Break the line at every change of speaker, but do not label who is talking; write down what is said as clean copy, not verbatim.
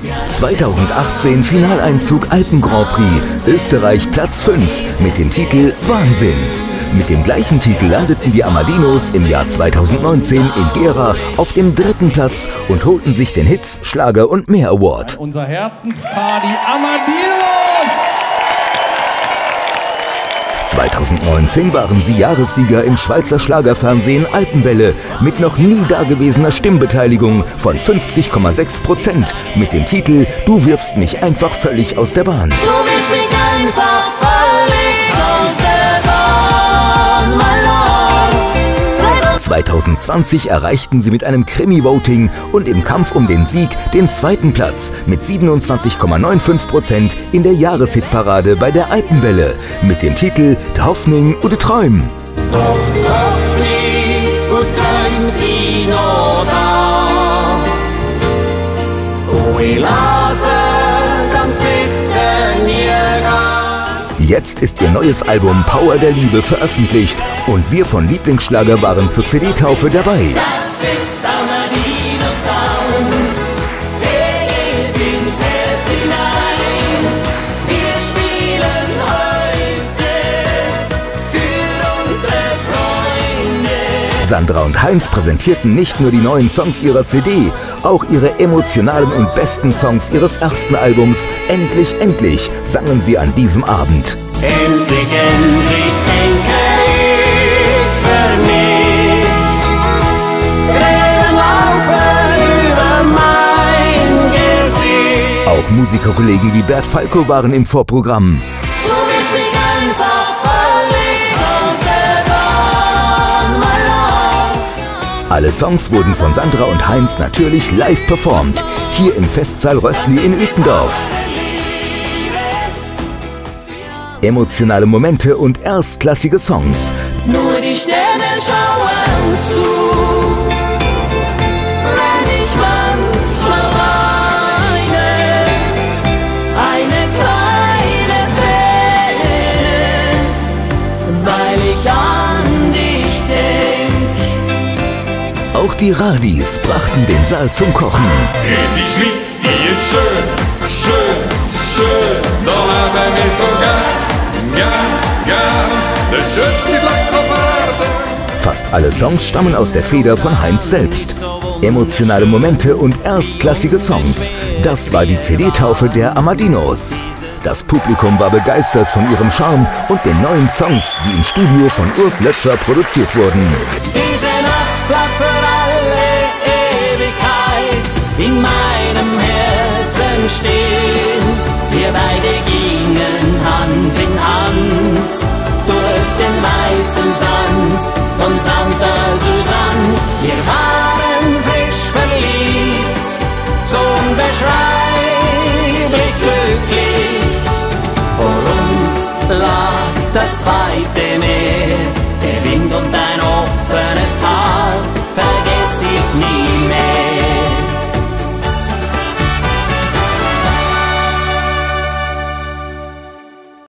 2018 Finaleinzug Alpen Grand Prix, Österreich Platz 5 mit dem Titel Wahnsinn. Mit dem gleichen Titel landeten die Amadinos im Jahr 2019 in Gera auf dem 3. Platz und holten sich den Hits, Schlager und mehr Award.
Unser Herzenspaar, die Amadinos!
2019 waren sie Jahressieger im Schweizer Schlagerfernsehen Alpenwelle mit noch nie dagewesener Stimmbeteiligung von 50,6% mit dem Titel Du wirfst mich einfach völlig aus der Bahn.
Du wirfst mich einfach völlig aus der Bahn, my love.
2020 erreichten sie mit einem Krimi-Voting und im Kampf um den Sieg den 2. Platz mit 27,95% in der Jahreshitparade bei der Alpenwelle mit dem Titel Hoffnung oder Träum.
Doch Hoffnung und Träum sind noch da. Oh, ich lasse ganz sicher nie gehen.
Jetzt ist ihr neues Album Power der Liebe veröffentlicht und wir von Lieblingsschlager waren zur CD-Taufe dabei.
Das ist Amadino Sound, der geht ins Herz hinein. Wir spielen heute für unsere Freunde.
Sandra und Heinz präsentierten nicht nur die neuen Songs ihrer CD, auch ihre emotionalen und besten Songs ihres ersten Albums Endlich, endlich sangen sie an diesem Abend.
Endlich, endlich denke ich für mich. Tränen laufen über mein Gesicht.
Auch Musikerkollegen wie Bert Falco waren im Vorprogramm.
Du willst mich einfach völlig aus der Bahn, my love.
Alle Songs wurden von Sandra und Heinz natürlich live performt, hier im Festsaal Rössli in Uetendorf. Emotionale Momente und erstklassige Songs.
Nur die Sterne schauen zu, wenn ich manchmal weine, eine kleine Träne, weil ich an dich denk.
Auch die Radis brachten den Saal zum Kochen.
Unsere Schweiz, die ist schön, schön, schön, da haben wir so gern, das schönste Land auf Erden.
Fast alle Songs stammen aus der Feder von Heinz selbst. Emotionale Momente und erstklassige Songs. Das war die CD-Taufe der Amadinos. Das Publikum war begeistert von ihrem Charme und den neuen Songs, die im Studio von Urs Lötscher produziert wurden.
Diese Nacht bleibt für alle Ewigkeit in meinem Herzen stehen. Wir beide gingen Hand in Hand durch den weißen Sand von Santa